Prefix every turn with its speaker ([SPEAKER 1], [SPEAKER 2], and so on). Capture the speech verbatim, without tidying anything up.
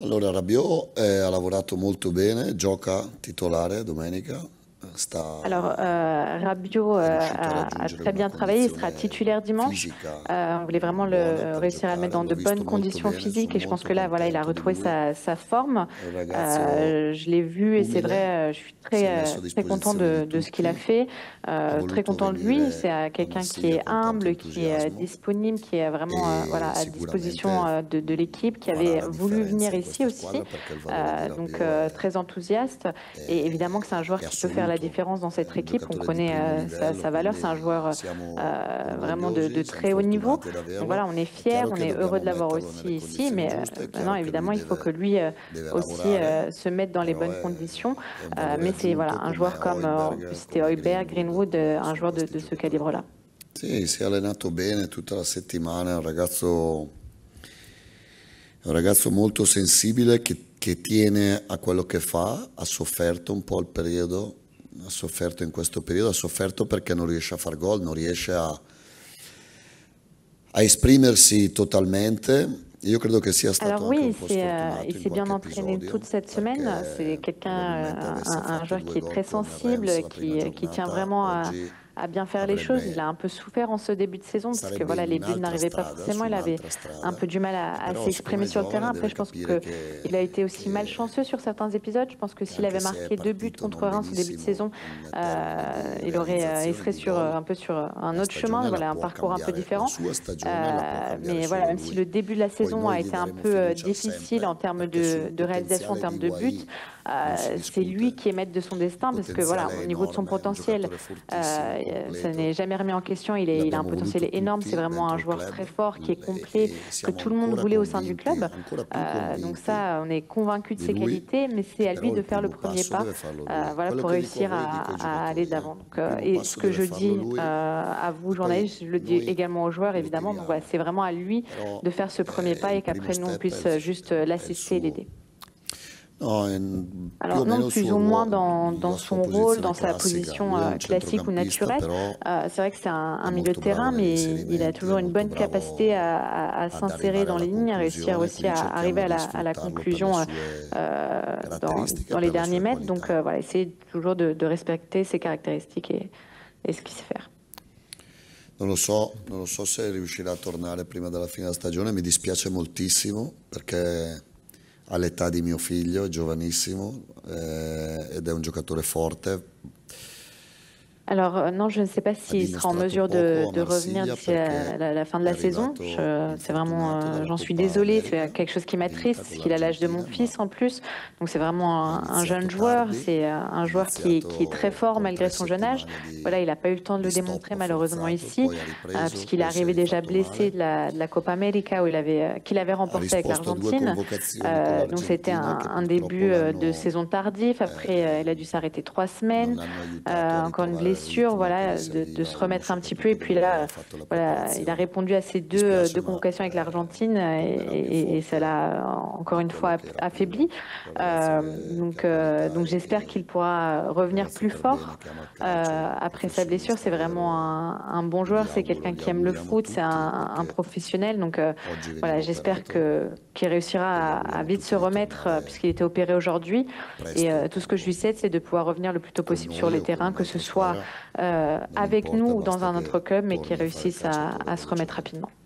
[SPEAKER 1] Allora, Rabiot eh, ha lavorato molto bene, gioca titolare domenica, sta,
[SPEAKER 2] Alors, euh, Rabiot
[SPEAKER 1] è
[SPEAKER 2] euh,
[SPEAKER 1] riuscito a
[SPEAKER 2] a, a
[SPEAKER 1] raggiungere
[SPEAKER 2] très
[SPEAKER 1] una
[SPEAKER 2] bien travaillé, il sera
[SPEAKER 1] condizione
[SPEAKER 2] titulaire dimanche.
[SPEAKER 1] fisica
[SPEAKER 2] Euh, on voulait vraiment
[SPEAKER 1] buona
[SPEAKER 2] le,
[SPEAKER 1] per
[SPEAKER 2] réussir à le mettre
[SPEAKER 1] giocare,
[SPEAKER 2] dans
[SPEAKER 1] l'ho
[SPEAKER 2] de bonnes
[SPEAKER 1] visto molto
[SPEAKER 2] conditions
[SPEAKER 1] bene, sono
[SPEAKER 2] physiques et je pense
[SPEAKER 1] molto
[SPEAKER 2] que là, voilà, il a
[SPEAKER 1] contento di
[SPEAKER 2] retrouvé
[SPEAKER 1] lui.
[SPEAKER 2] sa, sa forme.
[SPEAKER 1] È un ragazzo
[SPEAKER 2] Euh, je l'ai vu et c'est
[SPEAKER 1] umile,
[SPEAKER 2] vrai, euh, je suis
[SPEAKER 1] si è
[SPEAKER 2] très,
[SPEAKER 1] messo
[SPEAKER 2] euh,
[SPEAKER 1] a
[SPEAKER 2] très content
[SPEAKER 1] disposizione
[SPEAKER 2] de,
[SPEAKER 1] di
[SPEAKER 2] de ce qu'il a
[SPEAKER 1] tutti,
[SPEAKER 2] fait,
[SPEAKER 1] ha
[SPEAKER 2] euh, très
[SPEAKER 1] voluto
[SPEAKER 2] content de lui. C'est
[SPEAKER 1] venire
[SPEAKER 2] euh,
[SPEAKER 1] a
[SPEAKER 2] quelqu'un qui
[SPEAKER 1] Marsiglia
[SPEAKER 2] est
[SPEAKER 1] con tanto
[SPEAKER 2] humble, qui est euh,
[SPEAKER 1] entusiasmo
[SPEAKER 2] disponible, qui est vraiment euh, voilà,
[SPEAKER 1] e
[SPEAKER 2] à disposition
[SPEAKER 1] sicuramente
[SPEAKER 2] euh, de, de l'équipe, qui
[SPEAKER 1] farà
[SPEAKER 2] avait
[SPEAKER 1] la
[SPEAKER 2] voulu
[SPEAKER 1] differenza
[SPEAKER 2] venir
[SPEAKER 1] in
[SPEAKER 2] ici
[SPEAKER 1] questa
[SPEAKER 2] aussi.
[SPEAKER 1] squadra perché il valore di
[SPEAKER 2] Euh, donc,
[SPEAKER 1] Rabiot
[SPEAKER 2] euh,
[SPEAKER 1] è,
[SPEAKER 2] très enthousiaste. Et évidemment que c'est un joueur
[SPEAKER 1] è
[SPEAKER 2] qui peut faire la
[SPEAKER 1] assoluto,
[SPEAKER 2] différence dans
[SPEAKER 1] è
[SPEAKER 2] cette
[SPEAKER 1] un
[SPEAKER 2] équipe. On
[SPEAKER 1] giocatore di
[SPEAKER 2] connaît
[SPEAKER 1] primo
[SPEAKER 2] euh, sa,
[SPEAKER 1] livello,
[SPEAKER 2] sa valeur. C'est un
[SPEAKER 1] quindi
[SPEAKER 2] joueur
[SPEAKER 1] siamo
[SPEAKER 2] euh, vraiment de, de
[SPEAKER 1] orgogliosi, siamo
[SPEAKER 2] très haut niveau.
[SPEAKER 1] fortunati ad
[SPEAKER 2] Donc voilà,
[SPEAKER 1] averlo.
[SPEAKER 2] on est
[SPEAKER 1] È
[SPEAKER 2] fiers,
[SPEAKER 1] chiaro
[SPEAKER 2] on
[SPEAKER 1] che
[SPEAKER 2] est heureux
[SPEAKER 1] dobbiamo
[SPEAKER 2] de l'avoir
[SPEAKER 1] metterlo
[SPEAKER 2] aussi
[SPEAKER 1] nelle
[SPEAKER 2] ici,
[SPEAKER 1] condizioni
[SPEAKER 2] mais
[SPEAKER 1] giuste,
[SPEAKER 2] euh,
[SPEAKER 1] è
[SPEAKER 2] maintenant,
[SPEAKER 1] chiaro che lui
[SPEAKER 2] évidemment, il faut que
[SPEAKER 1] deve,
[SPEAKER 2] lui euh,
[SPEAKER 1] deve
[SPEAKER 2] aussi
[SPEAKER 1] lavorare,
[SPEAKER 2] euh, se mette dans les
[SPEAKER 1] però
[SPEAKER 2] bonnes
[SPEAKER 1] è,
[SPEAKER 2] conditions.
[SPEAKER 1] è un
[SPEAKER 2] Euh,
[SPEAKER 1] valore
[SPEAKER 2] mais c'est voilà,
[SPEAKER 1] aggiunto
[SPEAKER 2] un
[SPEAKER 1] come
[SPEAKER 2] joueur comme, euh, en plus,
[SPEAKER 1] Højbjerg,
[SPEAKER 2] c'était
[SPEAKER 1] come
[SPEAKER 2] Højbjerg,
[SPEAKER 1] Greenwood,
[SPEAKER 2] Greenwood, euh,
[SPEAKER 1] come
[SPEAKER 2] un
[SPEAKER 1] sono
[SPEAKER 2] joueur de,
[SPEAKER 1] questi
[SPEAKER 2] de ce
[SPEAKER 1] giocatori
[SPEAKER 2] calibre-là.
[SPEAKER 1] qua. Sì, si è allenato bene tutta la settimana, è un ragazzo, è un ragazzo molto sensibile che, che tiene a quello che fa, ha sofferto un po' il periodo, ha sofferto in questo periodo, ha sofferto perché non riesce a far gol, non riesce a, a esprimersi totalmente. Io credo che sia stato
[SPEAKER 2] Alors
[SPEAKER 1] anche
[SPEAKER 2] oui,
[SPEAKER 1] un po'
[SPEAKER 2] c'est, euh, il
[SPEAKER 1] sfortunato in
[SPEAKER 2] s'est bien
[SPEAKER 1] qualche
[SPEAKER 2] entraîné toute
[SPEAKER 1] episodio
[SPEAKER 2] cette semaine. C'est
[SPEAKER 1] perché
[SPEAKER 2] quelqu'un,
[SPEAKER 1] probabilmente
[SPEAKER 2] euh,
[SPEAKER 1] avesse
[SPEAKER 2] un, un
[SPEAKER 1] fatto
[SPEAKER 2] joueur
[SPEAKER 1] due
[SPEAKER 2] qui est
[SPEAKER 1] gol
[SPEAKER 2] très
[SPEAKER 1] con
[SPEAKER 2] sensible,
[SPEAKER 1] Reims la prima
[SPEAKER 2] qui, qui tient
[SPEAKER 1] giornata,
[SPEAKER 2] vraiment à,
[SPEAKER 1] oggi
[SPEAKER 2] à bien faire les choses. Il
[SPEAKER 1] avrebbe,
[SPEAKER 2] a un peu souffert en ce début de saison, puisque
[SPEAKER 1] sarebbe
[SPEAKER 2] voilà,
[SPEAKER 1] in
[SPEAKER 2] les buts
[SPEAKER 1] un'altra
[SPEAKER 2] n'arrivaient pas
[SPEAKER 1] strada, su
[SPEAKER 2] forcément. Il avait
[SPEAKER 1] un'altra
[SPEAKER 2] un
[SPEAKER 1] strada,
[SPEAKER 2] peu du mal à, à
[SPEAKER 1] però siccome
[SPEAKER 2] s'exprimer
[SPEAKER 1] è
[SPEAKER 2] sur le terrain.
[SPEAKER 1] giovane
[SPEAKER 2] Après,
[SPEAKER 1] deve
[SPEAKER 2] je pense
[SPEAKER 1] capire
[SPEAKER 2] qu'il a
[SPEAKER 1] che,
[SPEAKER 2] été aussi
[SPEAKER 1] che,
[SPEAKER 2] malchanceux sur certains épisodes. Je pense que
[SPEAKER 1] che
[SPEAKER 2] s'il avait
[SPEAKER 1] anche se è
[SPEAKER 2] marqué deux buts
[SPEAKER 1] partito
[SPEAKER 2] contre
[SPEAKER 1] non
[SPEAKER 2] Reims au début de
[SPEAKER 1] benissimo
[SPEAKER 2] saison,
[SPEAKER 1] in termini
[SPEAKER 2] euh,
[SPEAKER 1] di
[SPEAKER 2] il aurait, euh, il
[SPEAKER 1] realizzazione
[SPEAKER 2] serait
[SPEAKER 1] di
[SPEAKER 2] sur euh,
[SPEAKER 1] gol,
[SPEAKER 2] un peu sur un
[SPEAKER 1] la
[SPEAKER 2] autre chemin,
[SPEAKER 1] stagione la
[SPEAKER 2] voilà, un
[SPEAKER 1] può
[SPEAKER 2] parcours un peu
[SPEAKER 1] cambiare, la
[SPEAKER 2] différent.
[SPEAKER 1] sua stagione la può
[SPEAKER 2] Euh,
[SPEAKER 1] cambiare
[SPEAKER 2] mais voilà,
[SPEAKER 1] solo
[SPEAKER 2] même si
[SPEAKER 1] lui.
[SPEAKER 2] le début de la
[SPEAKER 1] Poi
[SPEAKER 2] saison a
[SPEAKER 1] noi gli
[SPEAKER 2] été un
[SPEAKER 1] daremo
[SPEAKER 2] peu euh,
[SPEAKER 1] fiducia
[SPEAKER 2] difficile en
[SPEAKER 1] sempre
[SPEAKER 2] termes
[SPEAKER 1] perché
[SPEAKER 2] de,
[SPEAKER 1] sul
[SPEAKER 2] de réalisation, en
[SPEAKER 1] potenziale di
[SPEAKER 2] termes de buts,
[SPEAKER 1] Higuaín non si
[SPEAKER 2] euh, c'est lui
[SPEAKER 1] discute.
[SPEAKER 2] qui est maître de son
[SPEAKER 1] Il
[SPEAKER 2] destin parce que voilà,
[SPEAKER 1] potenziale è
[SPEAKER 2] au niveau de son
[SPEAKER 1] enorme, è un
[SPEAKER 2] potentiel,
[SPEAKER 1] giocatore fortissimo,
[SPEAKER 2] euh, ça
[SPEAKER 1] completo.
[SPEAKER 2] n'est jamais remis en question. Il, est, il a un
[SPEAKER 1] L'abbiamo voluto
[SPEAKER 2] potentiel énorme, c'est
[SPEAKER 1] tutti
[SPEAKER 2] vraiment un
[SPEAKER 1] dentro il
[SPEAKER 2] joueur très
[SPEAKER 1] club
[SPEAKER 2] fort, qui est
[SPEAKER 1] e,
[SPEAKER 2] complet,
[SPEAKER 1] e
[SPEAKER 2] que
[SPEAKER 1] siamo
[SPEAKER 2] tout le monde
[SPEAKER 1] ancora
[SPEAKER 2] voulait au sein du
[SPEAKER 1] convinti,
[SPEAKER 2] club.
[SPEAKER 1] ancora più
[SPEAKER 2] Euh, donc
[SPEAKER 1] convinti
[SPEAKER 2] ça, on est convaincu de
[SPEAKER 1] di
[SPEAKER 2] ses
[SPEAKER 1] lui,
[SPEAKER 2] qualités, mais c'est
[SPEAKER 1] e
[SPEAKER 2] à lui
[SPEAKER 1] però
[SPEAKER 2] de
[SPEAKER 1] il
[SPEAKER 2] faire le
[SPEAKER 1] primo
[SPEAKER 2] premier
[SPEAKER 1] passo
[SPEAKER 2] pas,
[SPEAKER 1] deve farlo
[SPEAKER 2] euh,
[SPEAKER 1] lui.
[SPEAKER 2] voilà,
[SPEAKER 1] Quello
[SPEAKER 2] pour
[SPEAKER 1] che dico a
[SPEAKER 2] réussir
[SPEAKER 1] voi dico
[SPEAKER 2] à,
[SPEAKER 1] ai
[SPEAKER 2] à aller
[SPEAKER 1] giocatori,
[SPEAKER 2] de
[SPEAKER 1] eh.
[SPEAKER 2] l'avant. Donc,
[SPEAKER 1] Il
[SPEAKER 2] euh,
[SPEAKER 1] primo
[SPEAKER 2] et ce
[SPEAKER 1] passo
[SPEAKER 2] que
[SPEAKER 1] deve
[SPEAKER 2] je
[SPEAKER 1] farlo
[SPEAKER 2] dis
[SPEAKER 1] lui
[SPEAKER 2] euh, à vous,
[SPEAKER 1] e poi
[SPEAKER 2] journalistes, je le dis
[SPEAKER 1] noi
[SPEAKER 2] également aux joueurs,
[SPEAKER 1] lo
[SPEAKER 2] évidemment. Donc voilà,
[SPEAKER 1] tiriamo.
[SPEAKER 2] c'est vraiment à lui
[SPEAKER 1] Però
[SPEAKER 2] de faire ce premier
[SPEAKER 1] eh,
[SPEAKER 2] pas
[SPEAKER 1] il
[SPEAKER 2] et
[SPEAKER 1] primo
[SPEAKER 2] qu'après nous, on
[SPEAKER 1] step è
[SPEAKER 2] puisse
[SPEAKER 1] il,
[SPEAKER 2] euh, juste euh,
[SPEAKER 1] è il
[SPEAKER 2] l'assister et
[SPEAKER 1] suo.
[SPEAKER 2] l'aider.
[SPEAKER 1] No, è più o
[SPEAKER 2] Alors non,
[SPEAKER 1] meno il
[SPEAKER 2] plus
[SPEAKER 1] suo
[SPEAKER 2] ou moins
[SPEAKER 1] ruolo,
[SPEAKER 2] dans,
[SPEAKER 1] la
[SPEAKER 2] dans
[SPEAKER 1] sua
[SPEAKER 2] son rôle,
[SPEAKER 1] posizione
[SPEAKER 2] dans sa
[SPEAKER 1] classica.
[SPEAKER 2] position
[SPEAKER 1] Lui è
[SPEAKER 2] euh,
[SPEAKER 1] un
[SPEAKER 2] classique ou
[SPEAKER 1] centrocampista,
[SPEAKER 2] naturelle.
[SPEAKER 1] però
[SPEAKER 2] Euh, c'est vrai que c'est un,
[SPEAKER 1] è
[SPEAKER 2] un milieu de
[SPEAKER 1] molto bravo
[SPEAKER 2] terrain,
[SPEAKER 1] negli
[SPEAKER 2] mais il a
[SPEAKER 1] inserimenti, è
[SPEAKER 2] toujours une
[SPEAKER 1] molto
[SPEAKER 2] bonne capacité
[SPEAKER 1] bravo
[SPEAKER 2] à, à- à
[SPEAKER 1] ad
[SPEAKER 2] s'insérer
[SPEAKER 1] arrivare
[SPEAKER 2] dans
[SPEAKER 1] alla
[SPEAKER 2] les lignes, à réussir
[SPEAKER 1] conclusione,
[SPEAKER 2] aussi
[SPEAKER 1] quindi
[SPEAKER 2] à arriver
[SPEAKER 1] cerchiamo
[SPEAKER 2] à
[SPEAKER 1] di
[SPEAKER 2] la, à la
[SPEAKER 1] sfruttarlo per le
[SPEAKER 2] conclusion euh,
[SPEAKER 1] sue
[SPEAKER 2] euh, dans,
[SPEAKER 1] caratteristiche
[SPEAKER 2] dans
[SPEAKER 1] e
[SPEAKER 2] les
[SPEAKER 1] per le
[SPEAKER 2] derniers
[SPEAKER 1] sue
[SPEAKER 2] mètres. Donc
[SPEAKER 1] qualità.
[SPEAKER 2] euh, voilà, essayer toujours de, de respecter ses caractéristiques et, et ce qu'il sait faire.
[SPEAKER 1] Non lo so, non lo so se riuscirà a tornare prima della fine della stagione, mi dispiace moltissimo perché ha l'età di mio figlio, è giovanissimo eh, ed è un giocatore forte.
[SPEAKER 2] Alors euh, non, je ne sais pas
[SPEAKER 1] Ha
[SPEAKER 2] s'il sera en
[SPEAKER 1] dimostrato
[SPEAKER 2] mesure de,
[SPEAKER 1] poco a
[SPEAKER 2] de revenir
[SPEAKER 1] Marsiglia
[SPEAKER 2] d'ici la,
[SPEAKER 1] perché
[SPEAKER 2] la- la fin de
[SPEAKER 1] è
[SPEAKER 2] la saison.
[SPEAKER 1] arrivato
[SPEAKER 2] Je- C'est vraiment,
[SPEAKER 1] infortunato
[SPEAKER 2] euh,
[SPEAKER 1] dalla
[SPEAKER 2] j'en suis
[SPEAKER 1] Coppa
[SPEAKER 2] désolée, c'est
[SPEAKER 1] America,
[SPEAKER 2] quelque chose qui m'attriste,
[SPEAKER 1] vinta
[SPEAKER 2] parce
[SPEAKER 1] con
[SPEAKER 2] qu'il a l'âge de mon
[SPEAKER 1] l'Argentina,
[SPEAKER 2] fils
[SPEAKER 1] ma
[SPEAKER 2] en plus. Donc c'est vraiment
[SPEAKER 1] ha
[SPEAKER 2] un, un jeune
[SPEAKER 1] iniziato
[SPEAKER 2] joueur,
[SPEAKER 1] tardi,
[SPEAKER 2] c'est euh,
[SPEAKER 1] ha
[SPEAKER 2] un joueur qui, qui est très
[SPEAKER 1] iniziato
[SPEAKER 2] fort
[SPEAKER 1] con
[SPEAKER 2] malgré
[SPEAKER 1] tre
[SPEAKER 2] son jeune âge.
[SPEAKER 1] settimane
[SPEAKER 2] Voilà,
[SPEAKER 1] di,
[SPEAKER 2] il n'a pas eu le temps de le
[SPEAKER 1] di
[SPEAKER 2] démontrer
[SPEAKER 1] stop
[SPEAKER 2] malheureusement
[SPEAKER 1] forzato,
[SPEAKER 2] ici,
[SPEAKER 1] poi ha
[SPEAKER 2] euh,
[SPEAKER 1] ripreso,
[SPEAKER 2] puisqu'il est
[SPEAKER 1] poi si è
[SPEAKER 2] arrivé déjà
[SPEAKER 1] rifatto
[SPEAKER 2] blessé
[SPEAKER 1] male,
[SPEAKER 2] de la, de la Copa América où il avait, euh, qu'il avait
[SPEAKER 1] ha
[SPEAKER 2] remporté avec
[SPEAKER 1] risposto a due
[SPEAKER 2] l'Argentine.
[SPEAKER 1] convocazioni con
[SPEAKER 2] Euh, donc c'était
[SPEAKER 1] l'Argentina
[SPEAKER 2] un,
[SPEAKER 1] che
[SPEAKER 2] un
[SPEAKER 1] purtroppo
[SPEAKER 2] début euh, de
[SPEAKER 1] l'hanno
[SPEAKER 2] saison tardif. Après, euh, il a dû
[SPEAKER 1] eh,
[SPEAKER 2] s'arrêter trois semaines.
[SPEAKER 1] non hanno aiutato
[SPEAKER 2] Euh,
[SPEAKER 1] a
[SPEAKER 2] encore une
[SPEAKER 1] ritrovare il
[SPEAKER 2] blessure,
[SPEAKER 1] ritmo che gli
[SPEAKER 2] voilà, de, de
[SPEAKER 1] serviva
[SPEAKER 2] se
[SPEAKER 1] a uno,
[SPEAKER 2] remettre un petit peu. Et
[SPEAKER 1] soprattutto
[SPEAKER 2] puis
[SPEAKER 1] dopo aver
[SPEAKER 2] là,
[SPEAKER 1] fatto la
[SPEAKER 2] voilà, il a
[SPEAKER 1] preparazione.
[SPEAKER 2] répondu à ces deux, euh,
[SPEAKER 1] Dispiace,
[SPEAKER 2] deux
[SPEAKER 1] ma
[SPEAKER 2] convocations avec l'Argentine
[SPEAKER 1] eh,
[SPEAKER 2] et,
[SPEAKER 1] non era più
[SPEAKER 2] et- et ça
[SPEAKER 1] forte
[SPEAKER 2] l'a encore
[SPEAKER 1] di
[SPEAKER 2] une
[SPEAKER 1] quello
[SPEAKER 2] fois
[SPEAKER 1] che era prima.
[SPEAKER 2] affaibli.
[SPEAKER 1] Un ragazzo
[SPEAKER 2] Euh,
[SPEAKER 1] che,
[SPEAKER 2] donc,
[SPEAKER 1] che ha
[SPEAKER 2] euh,
[SPEAKER 1] qualità
[SPEAKER 2] donc
[SPEAKER 1] e
[SPEAKER 2] j'espère
[SPEAKER 1] che
[SPEAKER 2] qu'il pourra
[SPEAKER 1] un
[SPEAKER 2] revenir
[SPEAKER 1] ragazzo
[SPEAKER 2] plus
[SPEAKER 1] per bene
[SPEAKER 2] fort
[SPEAKER 1] che ama il
[SPEAKER 2] euh,
[SPEAKER 1] calcio
[SPEAKER 2] après sa blessure.
[SPEAKER 1] professionista
[SPEAKER 2] C'est vraiment
[SPEAKER 1] vero
[SPEAKER 2] un, un bon
[SPEAKER 1] e gli
[SPEAKER 2] joueur, c'est
[SPEAKER 1] auguro,
[SPEAKER 2] quelqu'un
[SPEAKER 1] gli
[SPEAKER 2] qui aime le
[SPEAKER 1] auguriamo
[SPEAKER 2] foot, c'est
[SPEAKER 1] tutti
[SPEAKER 2] un, un
[SPEAKER 1] perché
[SPEAKER 2] professionnel. Donc euh,
[SPEAKER 1] oggi
[SPEAKER 2] voilà,
[SPEAKER 1] veniva
[SPEAKER 2] j'espère
[SPEAKER 1] operato
[SPEAKER 2] que qu'il
[SPEAKER 1] e gli
[SPEAKER 2] réussira à, à
[SPEAKER 1] auguriamo
[SPEAKER 2] vite se
[SPEAKER 1] tutti di
[SPEAKER 2] remettre euh,
[SPEAKER 1] tornare
[SPEAKER 2] puisqu'il était opéré aujourd'hui. Et
[SPEAKER 1] presto
[SPEAKER 2] euh,
[SPEAKER 1] in
[SPEAKER 2] tout ce que je lui
[SPEAKER 1] campo
[SPEAKER 2] souhaite, c'est de pouvoir revenir le plus tôt
[SPEAKER 1] con
[SPEAKER 2] possible sur
[SPEAKER 1] noi
[SPEAKER 2] les
[SPEAKER 1] o con
[SPEAKER 2] terrains, que ce
[SPEAKER 1] un'altra
[SPEAKER 2] soit
[SPEAKER 1] squadra,
[SPEAKER 2] euh,
[SPEAKER 1] non
[SPEAKER 2] avec nous
[SPEAKER 1] importa,
[SPEAKER 2] ou dans
[SPEAKER 1] basta
[SPEAKER 2] un autre
[SPEAKER 1] che
[SPEAKER 2] club, mais qui
[SPEAKER 1] torni a fare il
[SPEAKER 2] réussisse à,
[SPEAKER 1] calciatore
[SPEAKER 2] à se remettre
[SPEAKER 1] velocemente.
[SPEAKER 2] rapidement.